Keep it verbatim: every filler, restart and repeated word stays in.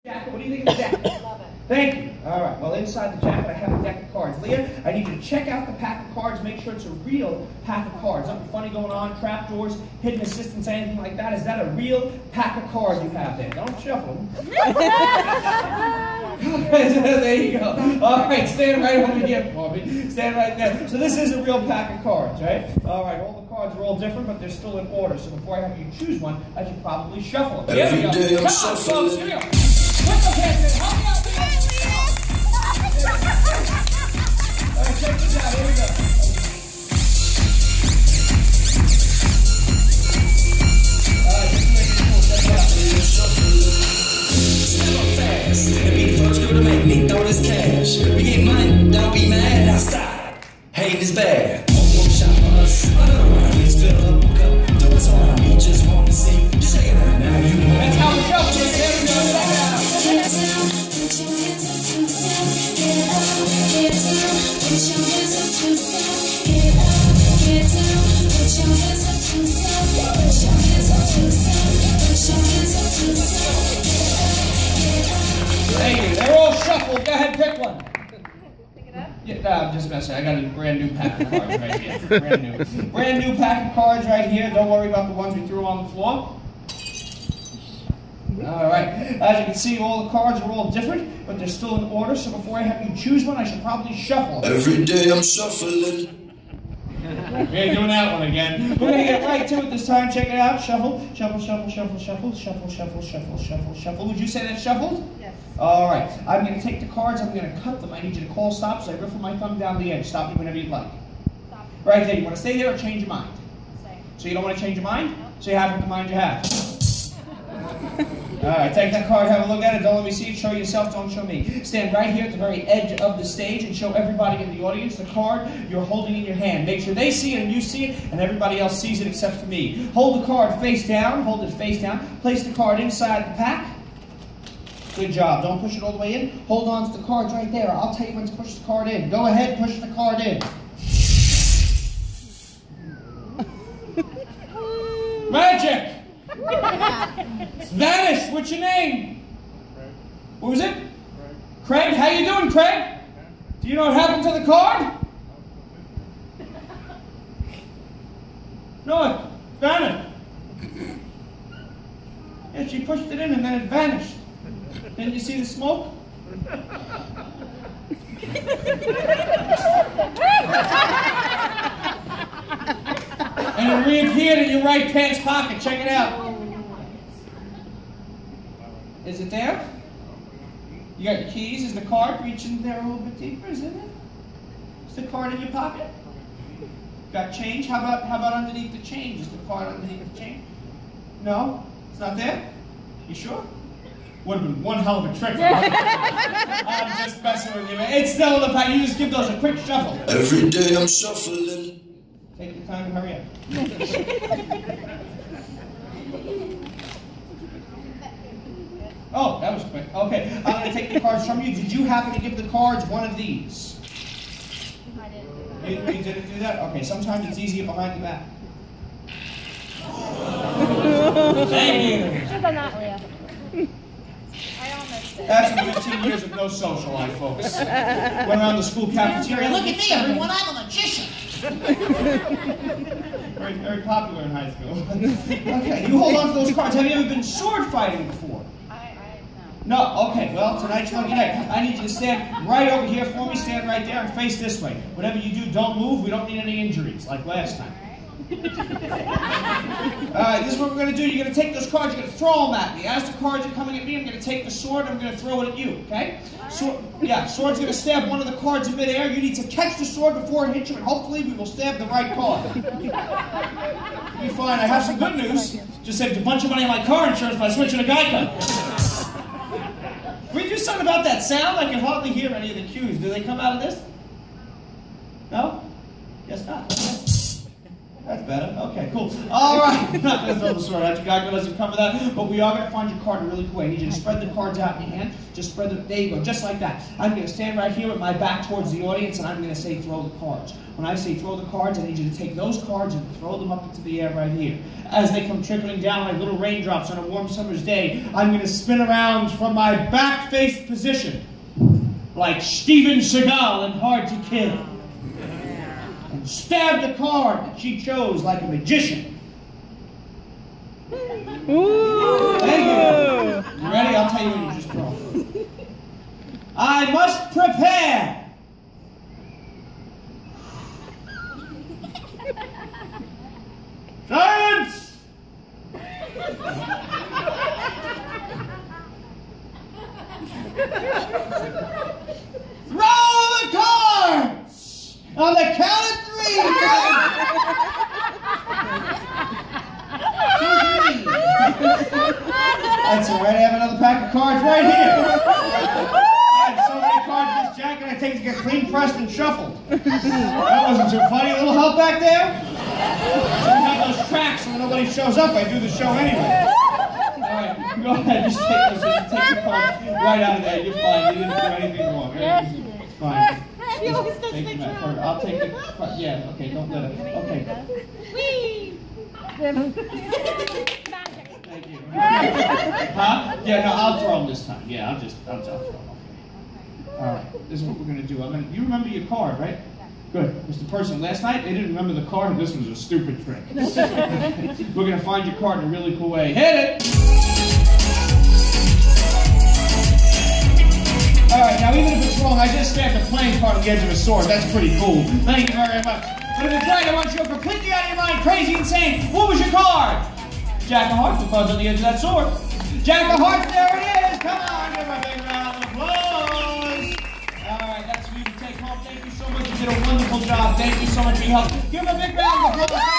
Jacket, what do you think of the jacket? Love it. Thank you. All right, well, inside the jacket, I have a deck of cards. Leah, I need you to check out the pack of cards, make sure it's a real pack of cards. Nothing funny going on, trapdoors, hidden assistance, anything like that. Is that a real pack of cards you have there? Don't shuffle them. There you go. All right, stand right over here for me. Stand right there. So this is a real pack of cards, right? All right, all the cards are all different, but they're still in order. So before I have you choose one, I should probably shuffle them. Here we go. Every day I'm Come on, shuffling. folks, here we go. Put the hands in. Help me out, Leah. All right, check this out. Here we go. All right, just make it cool. Check it out. Step up fast and be the first girl to make me throw this cash. We get money, don't be mad, now stop. Hate is bad. One shot for us, another round. Let's fill up a cup. Do us around. We just want to see. Just check it out now. You want That's how we shuffle it. There we go. Check it out. Thank you. They're all shuffled. Go ahead, pick one. Pick it up. Yeah, no, I'm just messing. I got a brand new pack of cards right here. Brand new. Brand new pack of cards right here. Don't worry about the ones we threw on the floor. All right. As you can see, all the cards are all different, but they're still in order. So before I have you choose one, I should probably shuffle them. every day I'm shuffling. We ain't doing that one again. We're going to get right to it this time. Check it out. Shuffle, shuffle, shuffle, shuffle, shuffle, shuffle, shuffle, shuffle, shuffle, shuffle. Would you say that's shuffled? Yes. All right. I'm going to take the cards. I'm going to cut them. I need you to call stop. So I riffle my thumb down the edge. Stop me whenever you'd like. Stop. Right there. You want to stay there or change your mind? Stay. So you don't want to change your mind? No. So you have what the mind you have. All right, take that card, have a look at it. Don't let me see it. Show yourself, don't show me. Stand right here at the very edge of the stage and show everybody in the audience the card you're holding in your hand. Make sure they see it and you see it and everybody else sees it except for me. Hold the card face down. Hold it face down. Place the card inside the pack. Good job. Don't push it all the way in. Hold on to the cards right there. I'll tell you when to push the card in. Go ahead, push the card in. Magic! Vanish. What's your name? Craig. What was it? Craig. Craig. How you doing, Craig? Do you know what happened to the card? No, it vanished. Yeah, she pushed it in and then it vanished. Didn't you see the smoke? And it reappeared in your right pants pocket. Check it out. Is it there? You got your keys. Is the card reaching there a little bit deeper? Is it? Is the card in your pocket? Got change? How about how about underneath the change? Is the card underneath the change? No? It's not there? You sure? Would have been one hell of a trick. I'm just messing with you, man. It's still in the pack. You just give those a quick shuffle. Every day I'm shuffling. Take your time and hurry up. Oh, that was quick. Okay, I'm going to take the cards from you. Did you happen to give the cards one of these? I didn't do that. You, you didn't do that? Okay, sometimes it's easier behind the back. Thank you. Should have done that, Leah. I almost did. That's been fifteen years of no social life, folks. Went around the school cafeteria. Look at me, everyone. I'm a magician. very, very popular in high school. Okay, you hold on to those cards. Have you ever been sword fighting before? I, I, No, okay, well, tonight's lucky night. I need you to stand right over here for me, stand right there, and face this way. Whatever you do, don't move. We don't need any injuries, like last time. All right, this is what we're going to do. You're going to take those cards, you're going to throw them at me. As the cards are coming at me, I'm going to take the sword, I'm going to throw it at you, okay? Sword, yeah, sword's going to stab one of the cards in midair. You need to catch the sword before it hits you, and hopefully we will stab the right card. You'll be fine. I have some good news. Just saved a bunch of money on my car insurance by switching to Geico. Can we do something about that sound? I can hardly hear any of the cues. Do they come out of this? No? Guess not. That's better. Okay, cool. All right. I'm not going to throw the sword at you. God doesn't cover that. But we are going to find your card in a really cool way. I need you to spread the cards out in your hand. Just spread them. There you go. Just like that. I'm going to stand right here with my back towards the audience, and I'm going to say throw the cards. When I say throw the cards, I need you to take those cards and throw them up into the air right here. As they come trickling down like little raindrops on a warm summer's day, I'm going to spin around from my back-faced position like Steven Seagal in Hard to Kill. And stab the card that she chose like a magician. Ooh. Thank you. You ready? I'll tell you when you just draw. I must prepare. Silence! Throw the cards! On the count of three! Two, three. That's all right, I have another pack of cards right here. I have so many cards in this jacket, I take to get clean pressed and shuffled. That wasn't too funny. A little help back there? So we have those tracks, so when nobody shows up, I do the show anyway. Alright, go ahead, just take those, just take the cards right out of there. You're fine, you didn't do anything wrong. It's fine. He always does Take the them drum. out. I'll take the card. Yeah, okay, don't let it. Okay. Whee! Thank you. Huh? Yeah, no, I'll throw them this time. Yeah, I'll just, I'll, I'll throw them. Okay. Alright, this is what we're going to do. I'm gonna, you remember your card, right? Good. Mister Person, last night they didn't remember the card. This was a stupid trick. We're going to find your card in a really cool way. Hit it! Alright, now even if it's wrong, I just stabbed a playing card on the edge of a sword. That's pretty cool. Thank you very much. But if it's right, I want you to go completely out of your mind, crazy, insane. What was your card? Jack of Hearts. The card's on the edge of that sword. Jack of Hearts, there it is. Come on, give him a big round of applause. Alright, that's for you to take home. Thank you so much. You did a wonderful job. Thank you so much for your help. Give him a big round of applause.